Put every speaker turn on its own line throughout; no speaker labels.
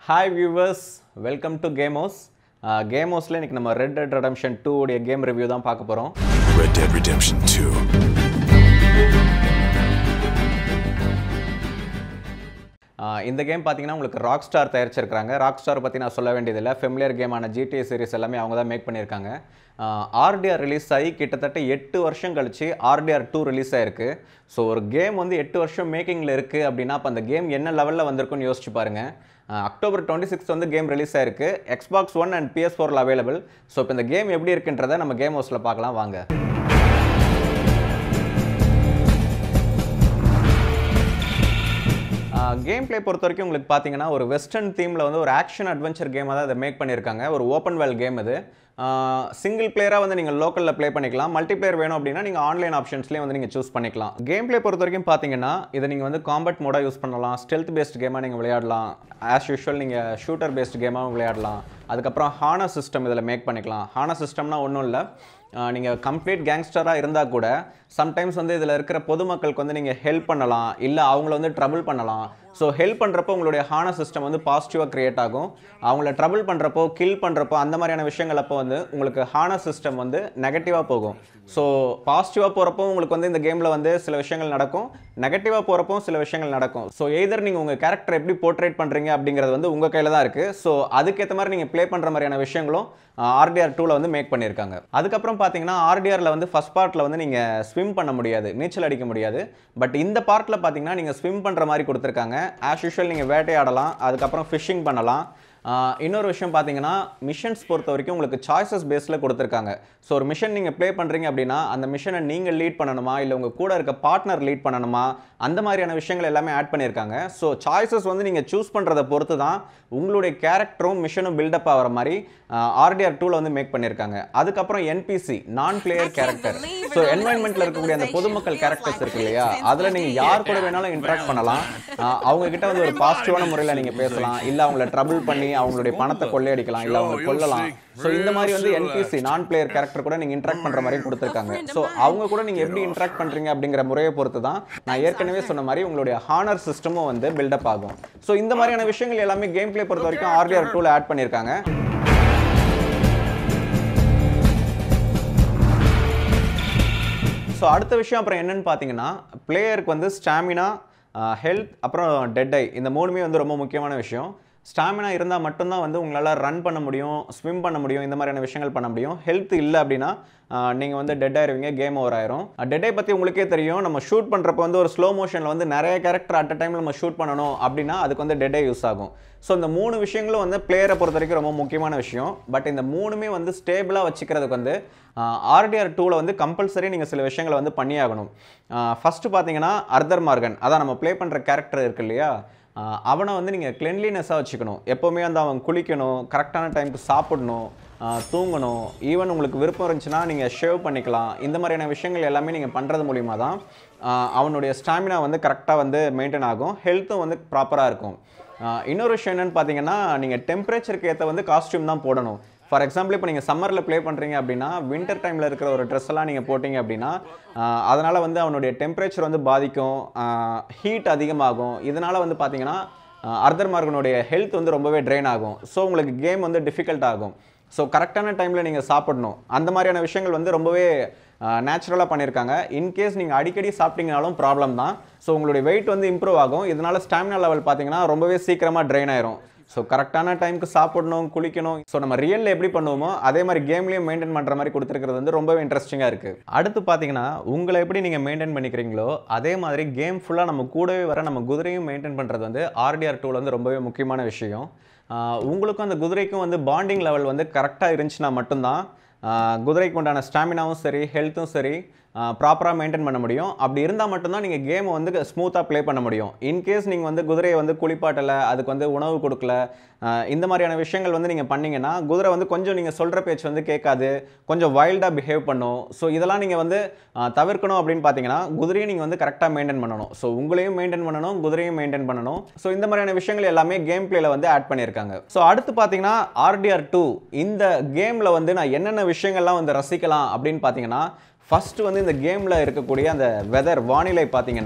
Hi viewers, welcome to Game Houze. Game Houze la நம்ம Red Dead Redemption 2 உடைய game review தான் பார்க்க போறோம்.
Red Dead Redemption 2.
இந்த கேம் பாத்தீங்கன்னா உங்களுக்கு Rockstar தயாரிச்சிருக்காங்க. Rockstar பத்தி நான் சொல்ல வேண்டியது இல்ல. ஃபெமிலியர் கேமான GTA சீரிஸ் எல்லாமே அவங்க தான் மேக் பண்ணிருக்காங்க. RDR ரிலீஸ் ஆகி கிட்டத்தட்ட 8 வருஷம் கழிச்சு RDR 2 ரிலீஸ் ஆயிருக்கு. சோ ஒரு கேம் வந்து 8 வருஷம் மேக்கிங்ல இருக்கு அப்படினா அப்ப அந்த கேம் என்ன லெவல்ல வந்திருக்குன்னு யோசிச்சு பாருங்க. October 26 வந்து கேம் ரிலீஸ் ஆயிருக்கு. Xbox One and PS4 ல அவேலபிள். சோ இப்போ இந்த கேம் எப்படி இருக்குன்றதை நம்ம கேம் ஹவுஸ்ல பார்க்கலாம் வாங்க. கேம் பிளே பொறுத்த வரைக்கும் உங்களுக்கு பாத்தீங்கன்னா ஒரு வெஸ்டர்ன் தீம்ல வந்து ஒரு ஆக்ஷன் அட்வென்ச்சர் கேமா தான் இத மேக் பண்ணிருக்காங்க. ஒரு ஓபன் வேர்ல்ட் கேம் இது. சிங்கிள் பிளேயரா வந்து நீங்க லோக்கல்ல ப்ளே பண்ணிக்கலாம். மல்டிபிளேயர் வேணும் அப்படினா நீங்க ஆன்லைன் ஆப்ஷன்ஸ்லயே வந்து நீங்க சூஸ் பண்ணிக்கலாம். கேம் பிளே பொறுத்த வரைக்கும் பாத்தீங்கன்னா இத நீங்க வந்து காம்பேட் மோடா யூஸ் பண்ணலாம். ஸ்டெல்த் பேஸ்ட் கேமா நீங்க விளையாடலாம். as usual நீங்க ஷூட்டர் பேஸ்ட் கேமா விளையாடலாம். அதுக்கு அப்புறம் ஹார்னஸ் சிஸ்டம் இதல மேக் பண்ணிக்கலாம். ஹார்னஸ் சிஸ்டம்னா ஒண்ணும் இல்ல. நீங்க கம்ப்ளீட் கேங்ஸ்டரா இருந்தா கூட சம்டைம்ஸ் வந்து இதல இருக்கிற பொதுமக்களுக்கு வந்து நீங்க ஹெல்ப் பண்ணலாம் இல்ல அவங்கள வந்து ட்ரபிள் பண்ணலாம். சோ ஹெல்ப் பண்றப்போ உங்களுடைய ஹார்னஸ் சிஸ்டம் வந்து பாசிட்டிவா கிரியேட் ஆகும். அவங்கள ட்ரபிள் பண்றப்போ கில் பண்றப்போ அந்த மாதிரியான விஷயங்கள் அப்போ வந்து உங்களுக்கு ஹார்னஸ் சிஸ்டம் வந்து நெகட்டிவா போகும். சோ பாசிட்டிவா போறப்போ உங்களுக்கு வந்து இந்த கேம்ல வந்து சில விஷயங்கள் நடக்கும். நெகட்டிவா போறப்போ சில விஷயங்கள் நடக்கும். சோ எய்தர் நீங்க உங்க கேரக்டர் எப்படி போர்ட்ரேட் பண்றீங்க அப்படிங்கிறது வந்து உங்க கையில தான் இருக்கு. சோ அதுக்கு ஏத்த மாதிரி நீங்க ப்ளே பண்ற மாதிரியான விஷயங்களும் RDR 2 ல வந்து மேக் பண்ணிருக்காங்க. அதுக்கு அப்புறம் பாத்தீங்கன்னா RDR ல வந்து ஃபர்ஸ்ட் பார்ட்ல வந்து நீங்க ஸ்விம் பண்ண முடியாது. நீச்சல் அடிக்க முடியாது. பட் இந்த பார்ட்ல பாத்தீங்கன்னா நீங்க ஸ்விம் பண்ற மாதிரி கொடுத்திருக்காங்க. as usual நீங்க வேட்டையாடலாம். அதுக்கு அப்புறம் ஃபிஷிங் பண்ணலாம். இன்னொரு விஷயம் பாத்தீங்கன்னா மிஷன்ஸ் பொறுத்த வரைக்கும் உங்களுக்கு சாய்ஸஸ் பேஸ்ல கொடுத்திருக்காங்க. சோ ஒரு மிஷன் நீங்க ப்ளே பண்றீங்க அப்படினா அந்த மிஷனை நீங்க லீட் பண்ணனுமா இல்ல உங்க கூட இருக்க பார்ட்னர் லீட் பண்ணனுமா அந்த மாதிரியான விஷயங்கள் எல்லாமே ஆட் பண்ணிருக்காங்க. சோ சாய்ஸஸ் வந்து நீங்க சூஸ் பண்றத பொறுத்து தான் உங்களுடைய கேரக்டரும் மிஷனும் பில்ட் அப் ஆவற மாதிரி RDR 2 ல வந்து மேக் பண்ணிருக்காங்க. அதுக்கு அப்புறம் NPC நான் பிளேயர் கேரக்டர். சோ என்வாயன்மென்ட்ல இருக்கக்கூடிய அந்த பொதுமக்கள் கேரக்டர்ஸ் இருக்கு இல்லையா அதுல நீங்க யார் கூட வேணாலும் இன்டராக்ட் பண்ணலாம். அவங்க கிட்ட வந்து ஒரு பாசிட்டிவான முறையில நீங்க பேசலாம் இல்ல அவங்கள ட்ரபிள் பண்ணி அவங்களுடைய பணத்தை கொள்ளையடிக்கலாம் இல்ல அவங்க கொல்லலாம். சோ இந்த மாதிரி வந்து NPC நான் பிளேயர் கேரக்டர் கூட நீங்க இன்டராக்ட் பண்ற மாதிரி கொடுத்திருக்காங்க. சோ அவங்க கூட நீங்க எப்படி இன்டராக்ட் பண்றீங்க அப்படிங்கற முறையை பொறுத்து தான் நான் ஏற்கனவே சொன்ன மாதிரி உங்களுடைய ஹானர் சிஸ்டமும் வந்து பில்ட் அப் ஆகும். சோ இந்த மாதிரியான விஷயங்கள் எல்லாமே கேம் பிளே பொறுத்த வரைக்கும் RDR 2 ல ஆட் பண்ணிருக்காங்க. சோ அடுத்த விஷயம் அப்புறம் என்னன்னு பாத்தீங்கன்னா பிளேயருக்கு வந்து ஸ்டாமினா, ஹெல்த் அப்புறம் டெட் ஐ இந்த மூணுமே வந்து ரொம்ப முக்கியமான விஷயம். ஸ்டாமினா இருந்தா மட்டும் தான் வந்து உங்களால ரன் பண்ண முடியும், ஸ்விம் பண்ண முடியும், இந்த மாதிரியான விஷயங்கள் பண்ண முடியும். ஹெல்த் இல்ல அப்படினா நீங்க வந்து டெட் ஆயிருவீங்க, கேம் ஓவர் ஆயிரும். டெட் ஐ பத்தி உங்களுக்கே தெரியும். நம்ம ஷூட் பண்றப்ப வந்து ஒரு ஸ்லோ மோஷன்ல வந்து நிறைய கேரக்டர் அட் a டைம்ல நம்ம ஷூட் பண்ணனும் அப்படினா அதுக்கு வந்து டெட் ஐ யூஸ் ஆகும். சோ இந்த மூணு விஷயங்களும் வந்து பிளேயரை பொறுத்த வரைக்கும் ரொம்ப முக்கியமான விஷயம். பட் இந்த மூணுமே வந்து ஸ்டேபிளா வச்சுக்கிறதுக்கு வந்து RDR 2 ல வந்து கம்பல்சரி நீங்க சில விஷயங்களை வந்து பண்ணியாகணும். ஃபர்ஸ்ட் பாத்தீங்கன்னா அர்தர் மார்கன் அதான் நம்ம ப்ளே பண்ற கேரக்டர் இருக்கு இல்லையா அவனை வந்து நீங்க கிளென்லினஸா வச்சுக்கணும். எப்பவுமே வந்து அவன் குளிக்கணும், கரெக்டான டைம்க்கு சாப்பிடணும், தூங்கணும். ஈவன் உங்களுக்கு விருப்பம் இருந்துச்சுன்னா நீங்க ஷேவ் பண்ணிக்கலாம். இந்த மாதிரியான விஷயங்கள் எல்லாமே நீங்க பண்றது மூலமா தான் அவனுடைய ஸ்டாமினா வந்து கரெக்டா வந்து மெயின்டைன் ஆகும். ஹெல்த்தும் வந்து ப்ராப்பரா இருக்கும். இன்னொரு விஷயம் என்னன்னு பாத்தீங்கன்னா நீங்க டெம்பரேச்சருக்கு ஏத்த வந்து காஸ்டியூம் தான் போடணும். ஃபார் எக்ஸாம்பிள் இப்போ நீங்கள் சம்மரில் ப்ளே பண்ணுறீங்க அப்படின்னா வின்டர் டைமில் இருக்கிற ஒரு ட்ரெஸ் எல்லாம் நீங்கள் போட்டிங்க அப்படின்னா அதனால் வந்து அவனுடைய டெம்பரேச்சர் வந்து பாதிக்கும், ஹீட் அதிகமாகும். இதனால் வந்து பார்த்தீங்கன்னா அர்தர் மார்கனுடைய ஹெல்த் வந்து ரொம்பவே ட்ரெயின் ஆகும். ஸோ உங்களுக்கு கேம் வந்து டிஃபிகல்ட் ஆகும். ஸோ கரெக்டான டைமில் நீங்கள் சாப்பிடணும். அந்த மாதிரியான விஷயங்கள் வந்து ரொம்பவே நேச்சுரலாக பண்ணியிருக்காங்க. இன்கேஸ் நீங்கள் அடிக்கடி சாப்பிட்டீங்கனாலும் ப்ராப்ளம் தான். ஸோ உங்களுடைய வெயிட் வந்து இம்ப்ரூவ் ஆகும். இதனால் ஸ்டாமினா லெவல் பார்த்தீங்கன்னா ரொம்பவே சீக்கிரமாக ட்ரெயின் ஆயிரும். ஸோ கரெக்டான டைமுக்கு சாப்பிடணும், குளிக்கணும். ஸோ நம்ம ரியலில் எப்படி பண்ணுவோமோ அதே மாதிரி கேம்லேயும் மெயின்டைன் பண்ணுற மாதிரி கொடுத்துருக்கிறது வந்து ரொம்பவே இன்ட்ரெஸ்டிங்காக இருக்குது. அடுத்து பார்த்தீங்கன்னா உங்களை எப்படி நீங்கள் மெயின்டைன் பண்ணிக்கிறீங்களோ அதே மாதிரி கேம் ஃபுல்லாக நம்ம கூடவே வர நம்ம குதிரையும் மெயின்டைன் பண்ணுறது வந்து RDR 2 ல வந்து ரொம்பவே முக்கியமான விஷயம். உங்களுக்கும் அந்த குதிரைக்கும் வந்து பாண்டிங் லெவல் வந்து கரெக்டாக இருந்துச்சுன்னா மட்டும்தான் குதிரைக்கு உண்டான ஸ்டாமினாவும் சரி ஹெல்த்தும் சரி ப்ராப்பராக மெயின்டைன் பண்ண முடியும். அப்படி இருந்தால் மட்டும்தான் நீங்கள் கேமை வந்து ஸ்மூத்தாக ப்ளே பண்ண முடியும். இன்கேஸ் நீங்கள் வந்து குதிரையை வந்து குளிப்பாட்டலை, அதுக்கு வந்து உணவு கொடுக்கல, இந்த மாதிரியான விஷயங்கள் வந்து நீங்கள் பண்ணீங்கன்னா குதிரை வந்து கொஞ்சம் நீங்கள் சொல்கிற பேச்சு வந்து கேட்காது, கொஞ்சம் வைல்டாக பிஹேவ் பண்ணும். ஸோ இதெல்லாம் நீங்கள் வந்து தவிர்க்கணும் அப்படின்னு பார்த்தீங்கன்னா குதிரையும் நீங்கள் வந்து கரெக்டாக மெயின்டைன் பண்ணணும். ஸோ உங்களையும் மெயின்டைன் பண்ணணும், குதிரையும் மெயின்டைன் பண்ணணும். ஸோ இந்த மாதிரியான விஷயங்கள் எல்லாமே கேம் பிளேல வந்து ஆட் பண்ணியிருக்காங்க. ஸோ அடுத்து பார்த்தீங்கன்னா RDR 2 இந்த கேமில் வந்து நான் என்னென்ன விஷயங்கள்லாம் வந்து ரசிக்கலாம் அப்படின்னு பார்த்தீங்கன்னா ஃபர்ஸ்ட் வந்து இந்த கேம்ல இருக்கக்கூடிய அந்த வெதர் வானிலை பாத்தீங்கன்னா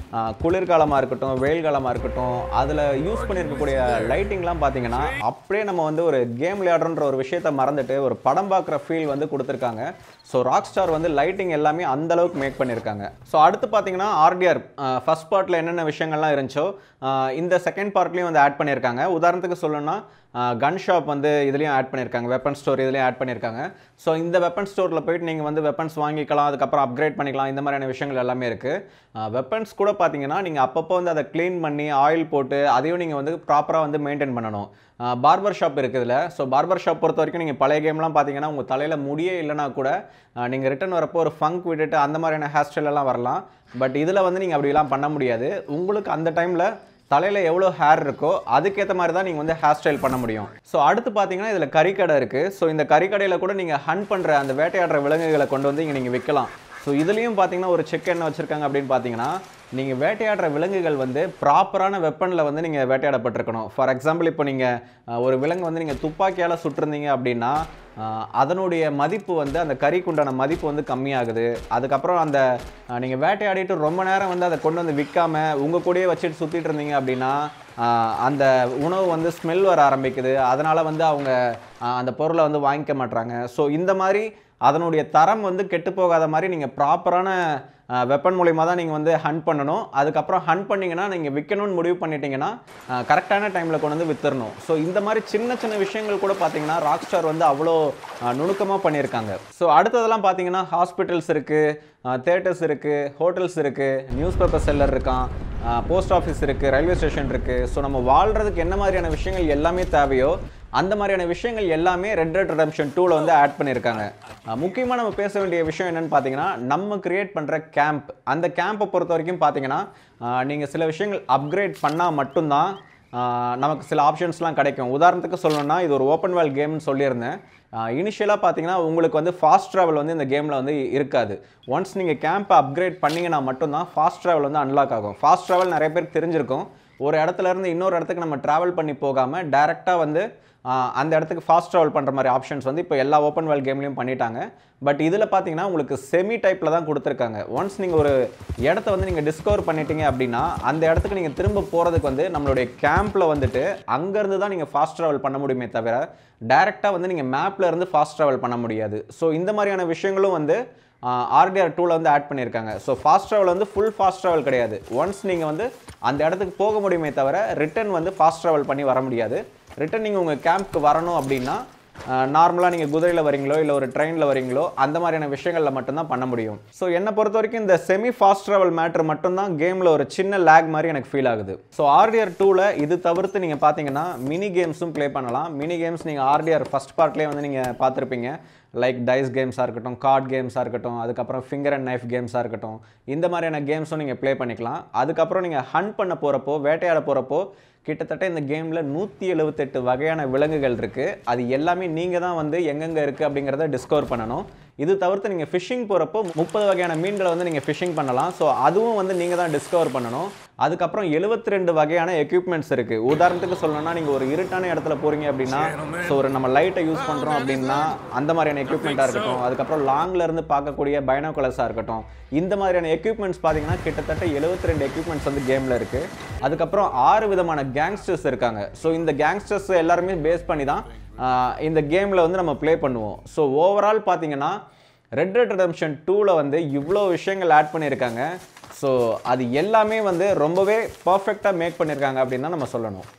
குளிர்காலமாக இருக்கட்டும் வெயில் காலமாக இருக்கட்டும் அதில் யூஸ் பண்ணியிருக்கக்கூடிய லைட்டிங்லாம் பார்த்தீங்கன்னா அப்படியே நம்ம வந்து ஒரு கேம் விளையாடுறன்ற ஒரு விஷயத்தை மறந்துட்டு ஒரு படம் பார்க்குற ஃபீல் வந்து கொடுத்துருக்காங்க. ஸோ ராக் ஸ்டார் வந்து லைட்டிங் எல்லாமே அந்த அளவுக்கு மேக் பண்ணியிருக்காங்க. ஸோ அடுத்து பார்த்தீங்கன்னா ஆர்டிஆர் ஃபர்ஸ்ட் பார்ட்டில் என்னென்ன விஷயங்கள்லாம் இருந்துச்சோ இந்த செகண்ட் பார்ட்லேயும் வந்து ஆட் பண்ணியிருக்காங்க. உதாரணத்துக்கு சொல்லணும்னா கன் ஷாப் வந்து இதுலேயும் ஆட் பண்ணியிருக்காங்க, வெப்பன் ஸ்டோர் இதுலேயும் ஆட் பண்ணியிருக்காங்க. ஸோ இந்த வெப்பன் ஸ்டோரில் போயிட்டு நீங்கள் வந்து வெப்பன்ஸ் வாங்கிக்கலாம், அதுக்கப்புறம் அப்கிரேட் பண்ணிக்கலாம், இந்த மாதிரியான விஷயங்கள் எல்லாமே இருக்குது. வெப்பன்ஸ் கூட பார்த்தீங்கன்னா நீங்கள் அப்பப்போ வந்து அதை க்ளீன் பண்ணி ஆயில் போட்டு அதையும் நீங்கள் வந்து ப்ராப்பராக வந்து மெயின்டைன் பண்ணணும். பார்பர் ஷாப் இருக்குதுல, ஸோ பார்பர் ஷாப் பொறுத்த வரைக்கும் நீங்கள் பழைய கேம்லாம் பார்த்தீங்கன்னா உங்கள் தலையில் முடியே இல்லைனா கூட நீங்கள் ரிட்டன் வரப்போ ஒரு ஃபங்க் விட்டுட்டு அந்த மாதிரியான ஹேர் ஸ்டைலெல்லாம் வரலாம். பட் இதில் வந்து நீங்கள் அப்படிலாம் பண்ண முடியாது. உங்களுக்கு அந்த டைமில் தலையில் எவ்வளோ ஹேர் இருக்கோ அதுக்கேற்ற மாதிரி தான் நீங்கள் வந்து ஹேர் ஸ்டைல் பண்ண முடியும். ஸோ அடுத்து பார்த்தீங்கன்னா இதில் கறிக்கடை இருக்குது. ஸோ இந்த கறிக்கடையில் கூட நீங்கள் ஹண்ட் பண்ணுற அந்த வேட்டையாடுற விலங்குகளை கொண்டு வந்து இங்கே நீங்கள் விற்கலாம். ஸோ இதுலேயும் பார்த்தீங்கன்னா ஒரு செக் என்ன வச்சுருக்காங்க அப்படின்னு பார்த்தீங்கன்னா நீங்கள் வேட்டையாடுற விலங்குகள் வந்து ப்ராப்பரான வெப்பனில் வந்து நீங்கள் வேட்டையாடப்பட்டிருக்கணும். ஃபார் எக்ஸாம்பிள் இப்போ நீங்கள் ஒரு விலங்கு வந்து நீங்கள் துப்பாக்கியால் சுட்டிருந்தீங்க அப்படின்னா அதனுடைய மதிப்பு வந்து அந்த கறிக்குண்டான மதிப்பு வந்து கம்மியாகுது. அதுக்கப்புறம் அந்த நீங்கள் வேட்டையாடிட்டு ரொம்ப நேரம் வந்து அதை கொண்டு வந்து விற்காமல் உங்கள் கூடயே வச்சுட்டு சுற்றிட்டு இருந்தீங்க அப்படின்னா அந்த உணவு வந்து ஸ்மெல் வர ஆரம்பிக்குது. அதனால் வந்து அவங்க அந்த பொருளை வந்து வாங்கிக்க மாட்டாங்க. ஸோ இந்த மாதிரி அதனுடைய தரம் வந்து கெட்டு போகாத மாதிரி நீங்கள் ப்ராப்பரான வெப்பன் மூலிமா தான் நீங்கள் வந்து ஹண்ட் பண்ணணும். அதுக்கப்புறம் ஹண்ட் பண்ணிங்கன்னா நீங்கள் விற்கணும்னு முடிவு பண்ணிட்டீங்கன்னா கரெக்டான டைமில் கொண்டு வந்து விற்றுறணும். ஸோ இந்த மாதிரி சின்ன சின்ன விஷயங்கள் கூட பார்த்தீங்கன்னா ராக் ஸ்டார் வந்து அவ்வளோ நுணுக்கமாக பண்ணியிருக்காங்க. ஸோ அடுத்ததெல்லாம் பார்த்தீங்கன்னா ஹாஸ்பிட்டல்ஸ் இருக்குது, தியேட்டர்ஸ் இருக்குது, ஹோட்டல்ஸ் இருக்குது, நியூஸ் பேப்பர் செல்லர் இருக்கான், போஸ்ட் ஆஃபீஸ் இருக்குது, ரயில்வே ஸ்டேஷன் இருக்குது. ஸோ நம்ம வாழ்கிறதுக்கு என்ன மாதிரியான விஷயங்கள் எல்லாமே தேவையோ அந்த மாதிரியான விஷயங்கள் எல்லாமே ரெட் டெட் ரெடெம்ப்ஷன் 2ல வந்து ஆட் பண்ணியிருக்காங்க. முக்கியமாக நம்ம பேச வேண்டிய விஷயம் என்னென்னு பார்த்தீங்கன்னா நம்ம கிரியேட் பண்ணுற கேம்ப். அந்த கேம்பை பொறுத்த வரைக்கும் பார்த்தீங்கன்னா நீங்கள் சில விஷயங்கள் அப்கிரேட் பண்ணால் மட்டும்தான் நமக்கு சில ஆப்ஷன்ஸ்லாம் கிடைக்கும். உதாரணத்துக்கு சொல்லணும்னா இது ஒரு ஓப்பன் வேர்ல்ட் கேம்னு சொல்லியிருந்தேன். இனிஷியலாக பார்த்தீங்கன்னா உங்களுக்கு வந்து ஃபாஸ்ட் ட்ராவல் வந்து இந்த கேமில் வந்து இருக்காது. ஒன்ஸ் நீங்கள் கேம்பை அப்கிரேட் பண்ணிங்கன்னா மட்டும்தான் ஃபாஸ்ட் ட்ராவல் வந்து அன்லாக் ஆகும். ஃபாஸ்ட் ட்ராவல் நிறைய பேருக்கு தெரிஞ்சிருக்கும். ஒரு இடத்துல இருந்து இன்னொரு இடத்துக்கு நம்ம ட்ராவல் பண்ணி போகாமல் டைரெக்டாக வந்து அந்த இடத்துக்கு ஃபாஸ்ட் ட்ராவல் பண்ணுற மாதிரி ஆப்ஷன்ஸ் வந்து இப்போ எல்லா ஓப்பன் வேர்ல்ட் கேம்லையும் பண்ணிட்டாங்க. பட் இதில் பார்த்தீங்கன்னா உங்களுக்கு செமி டைப்பில் தான் கொடுத்துருக்காங்க. ஒன்ஸ் நீங்கள் ஒரு இடத்த வந்து நீங்கள் டிஸ்கவர் பண்ணிட்டீங்க அப்படின்னா அந்த இடத்துக்கு நீங்கள் திரும்ப போகிறதுக்கு வந்து நம்மளுடைய கேம்பில் வந்துட்டு அங்கேருந்து தான் நீங்கள் ஃபாஸ்ட் ட்ராவல் பண்ண முடியுமே தவிர டைரெக்டாக வந்து நீங்கள் மேப்பில் இருந்து ஃபாஸ்ட் ட்ராவல் பண்ண முடியாது. ஸோ இந்த மாதிரியான விஷயங்களும் வந்து ஆர்டிஆர் 2ல வந்து ஆட் பண்ணியிருக்காங்க. ஸோ ஃபாஸ்ட் ட்ராவல் வந்து ஃபுல் ஃபாஸ்ட் ட்ராவல் கிடையாது. ஒன்ஸ் நீங்கள் வந்து அந்த இடத்துக்கு போக முடியுமே தவிர ரிட்டன் வந்து ஃபாஸ்ட் ட்ராவல் பண்ணி வர முடியாது. ரிட்டன் நீங்கள் உங்கள் கேம்ப்க்கு வரணும் அப்படின்னா நார்மலாக நீங்கள் குதிரையில் வரீங்களோ இல்லை ஒரு ட்ரெயினில் வரீங்களோ அந்த மாதிரியான விஷயங்களில் மட்டும்தான் பண்ண முடியும். ஸோ என்னை பொறுத்த வரைக்கும் இந்த செமி ஃபாஸ்ட் ட்ராவல் மேட்ரு மட்டும்தான் கேமில் ஒரு சின்ன லேக் மாதிரி எனக்கு ஃபீல் ஆகுது. ஸோ ஆர்டிஆர் 2ல இது தவிர்த்து நீங்கள் பார்த்தீங்கன்னா மினி கேம்ஸும் ப்ளே பண்ணலாம். மினி கேம்ஸ் நீங்கள் ஆர்டிஆர் ஃபஸ்ட் பார்ட்லேயே வந்து நீங்கள் பார்த்துருப்பீங்க. லைக் டைஸ் கேம்ஸாக இருக்கட்டும், கார்ட் கேம்ஸாக இருக்கட்டும், அதுக்கப்புறம் ஃபிங்கர் அண்ட் நைஃப் கேம்ஸாக இருக்கட்டும், இந்த மாதிரியான கேம்ஸும் நீங்கள் ப்ளே பண்ணிக்கலாம். அதுக்கப்புறம் நீங்கள் ஹண்ட் பண்ண போகிறப்போ வேட்டையாட போகிறப்போ கிட்டத்தட்ட இந்த கேமில் 178 வகையான விலங்குகள் இருக்குது. அது எல்லாமே நீங்கள் தான் வந்து எங்கெங்கே இருக்குது அப்படிங்கிறத டிஸ்கவர் பண்ணணும். இது தவிர்த்து நீங்கள் ஃபிஷிங் போகிறப்போ 30 வகையான மீன்களை வந்து நீங்கள் ஃபிஷிங் பண்ணலாம். ஸோ அதுவும் வந்து நீங்கள் தான் டிஸ்கவர் பண்ணணும். அதுக்கப்புறம் 72 வகையான எக்யூப்மெண்ட்ஸ் இருக்குது. உதாரணத்துக்கு சொல்லணும்னா நீங்கள் ஒரு இருட்டான இடத்துல போகிறீங்க அப்படின்னா ஸோ ஒரு நம்ம லைட்டை யூஸ் பண்ணுறோம் அப்படின்னா அந்த மாதிரியான எக்யூப்மெண்ட்டாக இருக்கட்டும், அதுக்கப்புறம் லாங்லேருந்து பார்க்கக்கூடிய பைனாகுலர்ஸாக இருக்கட்டும், இந்த மாதிரியான எக்யூப்மெண்ட்ஸ் பார்த்தீங்கன்னா கிட்டத்தட்ட 72 எக்யூப்மெண்ட்ஸ் வந்து கேமில் இருக்குது. அதுக்கப்புறம் 6 விதமான கேங்ஸ்டர்ஸ் இருக்காங்க. ஸோ இந்த கேங்ஸ்டர்ஸ் எல்லாருமே பேஸ் பண்ணி தான் இந்த கேமில் வந்து நம்ம ப்ளே பண்ணுவோம். ஸோ ஓவரால் பார்த்தீங்கன்னா ரெட் டெட் ரெடெம்ப்ஷன் 2ல வந்து இவ்வளோ விஷயங்கள் ஆட் பண்ணியிருக்காங்க. ஸோ அது எல்லாமே வந்து ரொம்பவே பர்ஃபெக்டாக மேக் பண்ணியிருக்காங்க அப்படின்னு தான் நம்ம சொல்லணும்.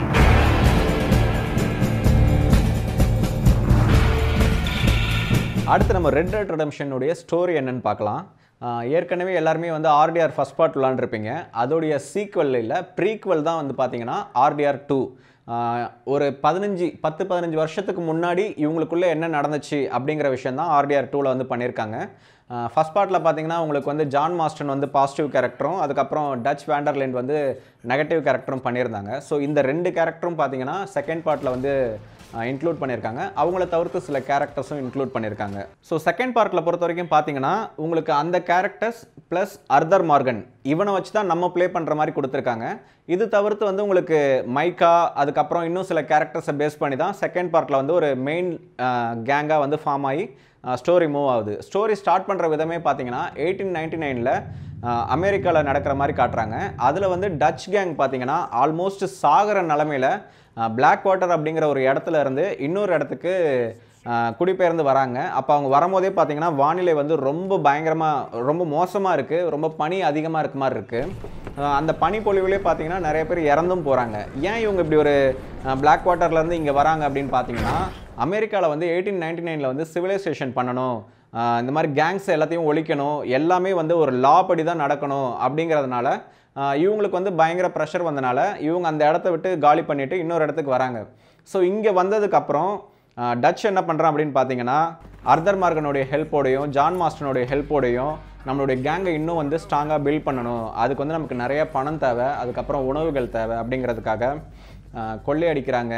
அடுத்து நம்ம ரெட் டெட் ரெடெம்ப்ஷனுடைய ஸ்டோரி என்னன்னு பார்க்கலாம். ஏற்கனவே எல்லாருமே வந்து ஆர்டிஆர் ஃபஸ்ட் பார்ட் விளாண்டுருப்பீங்க. அதோடைய சீக்வல் இல்லை, ப்ரீக்வல் தான் வந்து பார்த்தீங்கன்னா ஆர்டிஆர் 2. ஒரு 10-15 வருஷத்துக்கு முன்னாடி இவங்களுக்குள்ளே என்ன நடந்துச்சு அப்படிங்கிற விஷயம் தான் ஆர்டிஆர் 2ல வந்து பண்ணியிருக்காங்க. ஃபஸ்ட் பார்ட்டில் பார்த்தீங்கன்னா உங்களுக்கு வந்து ஜான் மாஸ்டன் வந்து பாசிட்டிவ் கேரக்டரும் அதுக்கப்புறம் டச் வேண்டர்லேண்ட் வந்து நெகட்டிவ் கேரக்டரும் பண்ணியிருந்தாங்க. ஸோ இந்த 2 கேரக்டரும் பார்த்தீங்கன்னா செகண்ட் பார்ட்டில் வந்து இன்க்ளூட் பண்ணியிருக்காங்க. அவங்கள தவிர்த்து சில கேரக்டர்ஸும் இன்க்ளூட் பண்ணியிருக்காங்க. ஸோ செகண்ட் பார்ட்டில் பொறுத்த வரைக்கும் பார்த்தீங்கன்னா உங்களுக்கு அந்த கேரக்டர்ஸ் ப்ளஸ் அர்தர் மார்கன் இவனை வச்சு தான் நம்ம ப்ளே பண்ணுற மாதிரி கொடுத்துருக்காங்க. இது தவிர்த்து வந்து உங்களுக்கு மைக்கா அதுக்கப்புறம் இன்னும் சில கேரக்டர்ஸை பேஸ் பண்ணி தான் செகண்ட் பார்ட்டில் வந்து ஒரு மெயின் கேங்காக வந்து ஃபார்ம் ஆகி ஸ்டோரி மூவ் ஆகுது. ஸ்டோரி ஸ்டார்ட் பண்ணுற விதமே பார்த்தீங்கன்னா 1899ல் அமெரிக்காவில் நடக்கிற மாதிரி காட்டுறாங்க. அதில் வந்து டச் கேங் பார்த்தீங்கன்னா ஆல்மோஸ்ட் சாகிற நிலமையில் பிளாக் வாட்டர் அப்படிங்கிற ஒரு இடத்துல இருந்து இன்னொரு இடத்துக்கு குடிபெயர்ந்து வராங்க. அப்போ அவங்க வரும்போதே பார்த்தீங்கன்னா வானிலை வந்து ரொம்ப பயங்கரமாக ரொம்ப மோசமாக இருக்குது, ரொம்ப பனி அதிகமாக இருக்க மாதிரி இருக்குது. அந்த பனிப்பொழிவுலேயே பார்த்தீங்கன்னா நிறைய பேர் இறந்தும் போகிறாங்க. ஏன் இவங்க இப்படி ஒரு பிளாக் வாட்டர்லேருந்து இங்கே வராங்க அப்படின்னு பார்த்தீங்கன்னா, அமெரிக்காவில் வந்து 1899ல் வந்து சிவிலைசேஷன் பண்ணணும், இந்த மாதிரி கேங்ஸ் எல்லாத்தையும் ஒழிக்கணும், எல்லாமே வந்து ஒரு லா படி தான் நடக்கணும் அப்படிங்கிறதுனால இவங்களுக்கு வந்து பயங்கர ப்ரெஷர் வந்தனால இவங்க அந்த இடத்த விட்டு காலி பண்ணிவிட்டு இன்னொரு இடத்துக்கு வராங்க. ஸோ இங்கே வந்ததுக்கப்புறம் டச் என்ன பண்ணுறான் அப்படின்னு பார்த்தீங்கன்னா, ஆர்தர் மார்கனுடைய ஹெல்ப்போடையும் ஜான் மாஸ்டனுடைய ஹெல்ப்போடையும் நம்மளுடைய கேங்கை இன்னும் வந்து ஸ்ட்ராங்காக பில்ட் பண்ணணும், அதுக்கு வந்து நமக்கு நிறைய பணம் தேவை, அதுக்கப்புறம் உணவுகள் தேவை அப்படிங்கிறதுக்காக கொள்ளையடிக்கிறாங்க,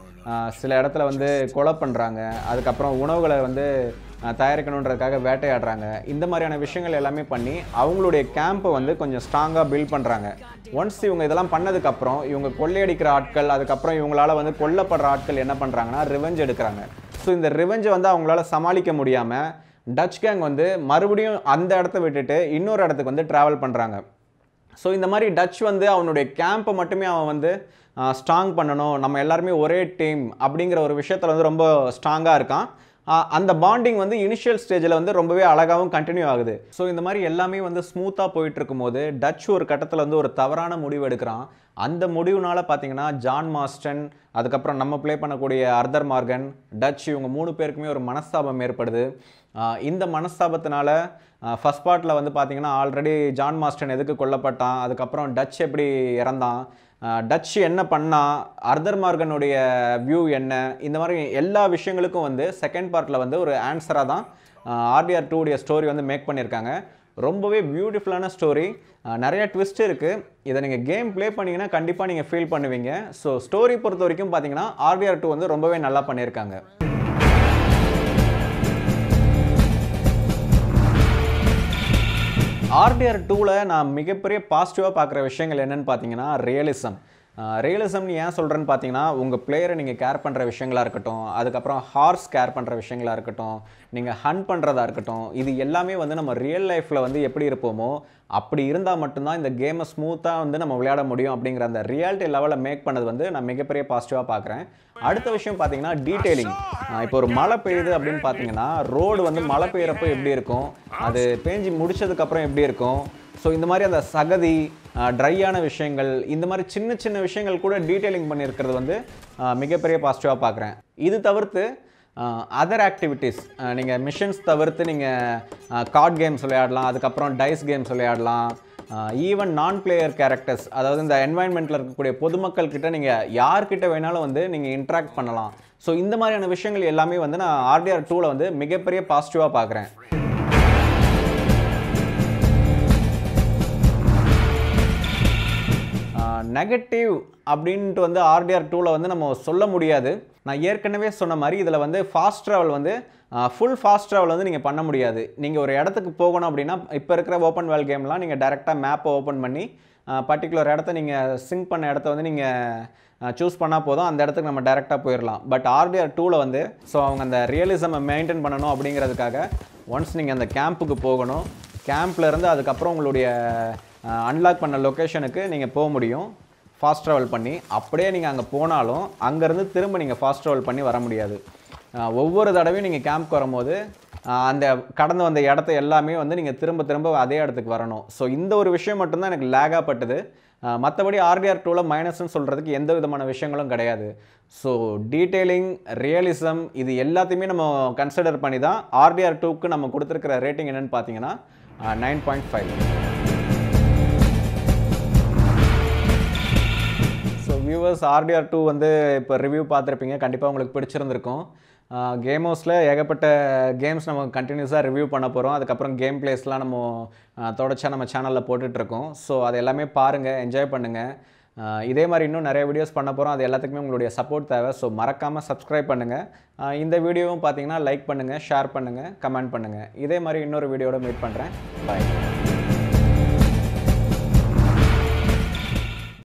சில இடத்துல வந்து கொலை பண்ணுறாங்க, அதுக்கப்புறம் உணவுகளை வந்து தயாரிக்கணுன்றதுக்காக வேட்டையாடுறாங்க. இந்த மாதிரியான விஷயங்கள் எல்லாமே பண்ணி அவங்களுடைய கேம்பை வந்து கொஞ்சம் ஸ்ட்ராங்காக பில்ட் பண்ணுறாங்க. ஒன்ஸ் இவங்க இதெல்லாம் பண்ணதுக்கப்புறம் இவங்க கொள்ளையடிக்கிற ஆட்கள், அதுக்கப்புறம் இவங்களால் வந்து கொல்லப்படுற ஆட்கள் என்ன பண்ணுறாங்கன்னா ரிவெஞ்ச் எடுக்கிறாங்க. ஸோ இந்த ரிவெஞ்சை வந்து அவங்களால சமாளிக்க முடியாமல் டச் கேங் வந்து மறுபடியும் அந்த இடத்த விட்டுட்டு இன்னொரு இடத்துக்கு வந்து ட்ராவல் பண்ணுறாங்க. ஸோ இந்த மாதிரி டச் வந்து அவனுடைய கேம்பை மட்டுமே அவன் வந்து ஸ்ட்ராங் பண்ணணும், நம்ம எல்லாருமே ஒரே டீம் அப்படிங்கிற ஒரு விஷயத்தில் வந்து ரொம்ப ஸ்ட்ராங்காக இருக்கான். அந்த பாண்டிங் வந்து இனிஷியல் ஸ்டேஜில் வந்து ரொம்பவே அழகாகவும் கண்டினியூ ஆகுது. ஸோ இந்த மாதிரி எல்லாமே வந்து ஸ்மூத்தாக போயிட்டு இருக்கும்போது டச் ஒரு கட்டத்தில் வந்து ஒரு தவறான முடிவு எடுக்கிறான். அந்த முடிவுனால பார்த்தீங்கன்னா ஜான் மாஸ்டன், அதுக்கப்புறம் நம்ம ப்ளே பண்ணக்கூடிய ஆர்தர் மார்கன், டச் இவங்க 3 பேருக்குமே ஒரு மனஸ்தாபம் ஏற்படுது. இந்த மனஸ்தாபத்தினால ஃபர்ஸ்ட் பார்ட்டில் வந்து பார்த்தீங்கன்னா ஆல்ரெடி ஜான் மாஸ்டன் எதுக்கு கொல்லப்பட்டான், அதுக்கப்புறம் டச் எப்படி இறந்தான், டச் என்ன பண்ணால், ஆர்தர் மார்கனுடைய வியூ என்ன, இந்த மாதிரி எல்லா விஷயங்களுக்கும் வந்து செகண்ட் பார்ட்டில் வந்து ஒரு ஆன்சராக தான் RDR 2 உடைய ஸ்டோரி வந்து மேக் பண்ணியிருக்காங்க. ரொம்பவே பியூட்டிஃபுல்லான ஸ்டோரி, நிறைய ட்விஸ்ட் இருக்குது. இதை நீங்கள் கேம் ப்ளே பண்ணிங்கன்னா கண்டிப்பாக நீங்கள் ஃபீல் பண்ணுவீங்க. ஸோ ஸ்டோரி பொறுத்த வரைக்கும் பார்த்தீங்கன்னா RDR 2 வந்து ரொம்பவே நல்லா பண்ணியிருக்காங்க. RDR 2ல் நான் மிகப்பெரிய பாசிட்டிவாக பார்க்குற விஷயங்கள் என்னென்னு பார்த்தீங்கன்னா ரியலிசம். ரியலிசம்னு ஏன் சொல்கிறேன்னு பார்த்தீங்கன்னா, உங்கள் பிளேயரை நீங்கள் கேர் பண்ணுற விஷயங்களாக இருக்கட்டும், அதுக்கப்புறம் ஹார்ஸ் கேர் பண்ணுற விஷயங்களாக இருக்கட்டும், நீங்கள் ஹண்ட் பண்ணுறதா இருக்கட்டும், இது எல்லாமே வந்து நம்ம ரியல் லைஃப்பில் வந்து எப்படி இருப்போமோ அப்படி இருந்தால் மட்டும்தான் இந்த கேமை ஸ்மூத்தாக வந்து நம்ம விளையாட முடியும் அப்படிங்கிற அந்த ரியாலிட்டி லெவலில் மேக் பண்ணது வந்து நான் மிகப்பெரிய பாசிட்டிவாக பார்க்குறேன். அடுத்த விஷயம் பார்த்தீங்கன்னா டீட்டெயிலிங். இப்போ ஒரு மழை பெய்யுது அப்படின்னு பார்த்தீங்கன்னா ரோடு வந்து மழை பெய்யறப்போ எப்படி இருக்கும், அது பேஞ்சு முடிச்சதுக்கப்புறம் எப்படி இருக்கும், ஸோ இந்த மாதிரி அந்த சகதி ட்ரையான விஷயங்கள், இந்த மாதிரி சின்ன சின்ன விஷயங்கள் கூட டீட்டெயிலிங் பண்ணியிருக்கிறது வந்து மிகப்பெரிய பாசிட்டிவாக பார்க்குறேன். இது தவிர்த்து அதர் ஆக்டிவிட்டீஸ், நீங்கள் மிஷன்ஸ் தவிர்த்து நீங்கள் கார்ட் கேம்ஸ் விளையாடலாம், அதுக்கப்புறம் டைஸ் கேம்ஸ் விளையாடலாம், ஈவன் நான் பிளேயர் கேரக்டர்ஸ், அதாவது இந்த என்வாயன்மெண்ட்டில் இருக்கக்கூடிய பொதுமக்கள் கிட்ட நீங்கள் யார்கிட்ட வேணாலும் வந்து நீங்கள் இன்ட்ராக்ட் பண்ணலாம். ஸோ இந்த மாதிரியான விஷயங்கள் எல்லாமே வந்து நான் RDR 2ல் வந்து மிகப்பெரிய பாசிட்டிவாக பார்க்குறேன். நெகட்டிவ் அப்படின்ட்டு வந்து RDR 2ல் வந்து நம்ம சொல்ல முடியாது. நான் ஏற்கனவே சொன்ன மாதிரி இதில் வந்து ஃபாஸ்ட் ட்ராவல் வந்து ஃபுல் ஃபாஸ்ட் ட்ராவல் வந்து நீங்கள் பண்ண முடியாது. நீங்கள் ஒரு இடத்துக்கு போகணும் அப்படின்னா இப்போ இருக்கிற ஓப்பன் வேர்ல்ட் கேம்லாம் நீங்கள் டேரெக்டாக மேப்பை ஓப்பன் பண்ணி பர்டிகுலர் இடத்த நீங்கள் சிங்க் பண்ண இடத்த வந்து நீங்கள் சூஸ் பண்ணால் போதும், அந்த இடத்துக்கு நம்ம டேரெக்டாக போயிடலாம். பட் RDR 2ல் வந்து ஸோ அவங்க அந்த ரியலிசமை மெயின்டைன் பண்ணணும் அப்படிங்கிறதுக்காக ஒன்ஸ் நீங்கள் அந்த கேம்புக்கு போகணும், கேம்ப்லேருந்து அதுக்கப்புறம் உங்களுடைய அன்லாக் பண்ண லொக்கேஷனுக்கு நீங்கள் போக முடியும் ஃபாஸ்ட் ட்ராவல் பண்ணி. அப்படியே நீங்கள் அங்கே போனாலும் அங்கேருந்து திரும்ப நீங்கள் ஃபாஸ்ட் ட்ராவல் பண்ணி வர முடியாது. ஒவ்வொரு தடவையும் நீங்கள் கேம்ப்க்கு வரும்போது அந்த கடந்து வந்த இடத்த எல்லாமே வந்து நீங்கள் திரும்ப திரும்ப அதே இடத்துக்கு வரணும். ஸோ இந்த ஒரு விஷயம் மட்டும்தான் எனக்கு லேகாக பட்டுது. மற்றபடி RDR 2ல் மைனஸ்ன்னு சொல்கிறதுக்கு எந்த விதமான விஷயங்களும் கிடையாது. ஸோ டீட்டெயிலிங், ரியலிசம் இது எல்லாத்தையுமே நம்ம கன்சிடர் பண்ணி தான் RDR 2க்கு நம்ம கொடுத்துருக்கிற ரேட்டிங் என்னென்னு பார்த்தீங்கன்னா 9.5. ஸோ வியூவர்ஸ், RDR 2 வந்து இப்போ ரிவ்யூ பார்த்துருப்பீங்க, கண்டிப்பாக உங்களுக்கு பிடிச்சிருந்துருக்கும். கேம் ஹவுஸில் ஏகப்பட்ட கேம்ஸ் நம்ம கண்டினியூஸாக ரிவ்யூ பண்ண போகிறோம். அதுக்கப்புறம் கேம் பிளேஸ்லாம் நம்ம தொடர்ச்சியாக நம்ம சேனலில் போட்டுட்ருக்கோம். ஸோ அது எல்லாமே பாருங்கள், என்ஜாய் பண்ணுங்கள். இதே மாதிரி இன்னும் நிறைய வீடியோஸ் பண்ண போகிறோம். அது எல்லாத்துக்குமே உங்களுடைய சப்போர்ட் தேவை. ஸோ மறக்காமல் சப்ஸ்கிரைப் பண்ணுங்கள். இந்த வீடியோவும் பார்த்தீங்கன்னா லைக் பண்ணுங்கள், ஷேர் பண்ணுங்கள், கமெண்ட் பண்ணுங்கள். இதே மாதிரி இன்னொரு வீடியோட மீட் பண்ணுறேன். பாய்.